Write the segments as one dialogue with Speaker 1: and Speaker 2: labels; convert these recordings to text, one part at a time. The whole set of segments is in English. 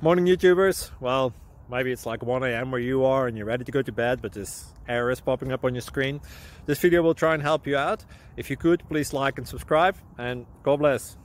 Speaker 1: Morning YouTubers. Well, maybe it's like 1 a.m. where you are and you're ready to go to bed, but this error is popping up on your screen. This video will try and help you out. If you could, please like and subscribe, and God bless.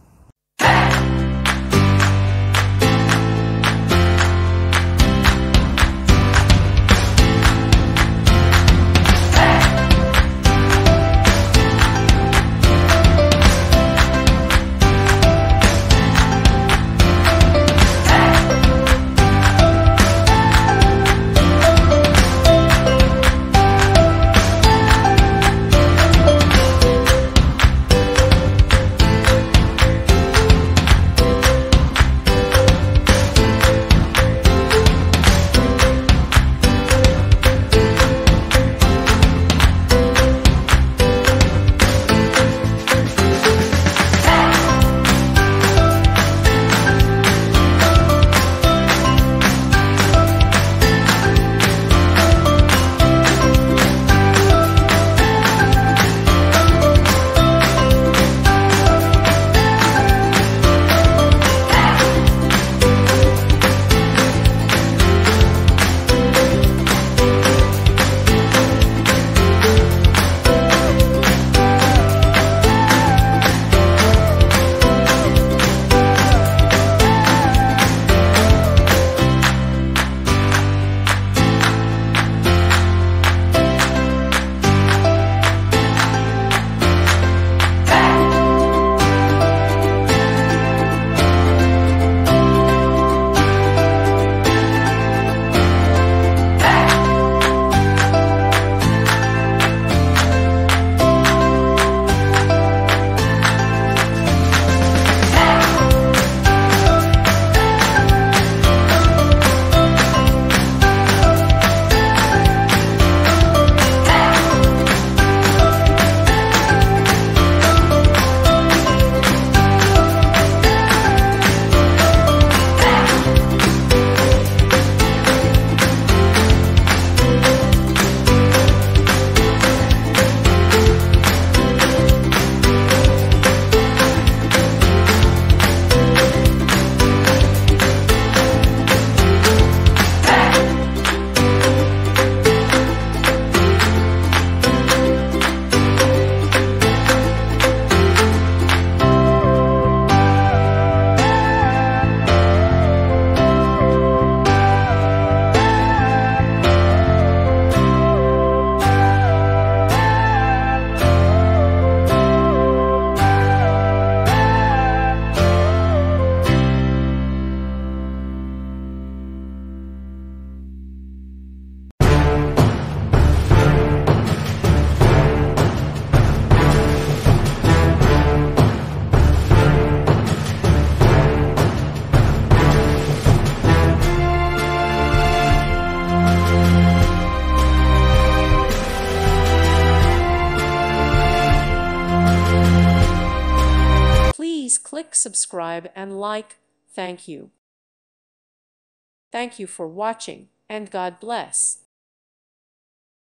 Speaker 2: Please click subscribe and like. Thank you. Thank you for watching, and God bless.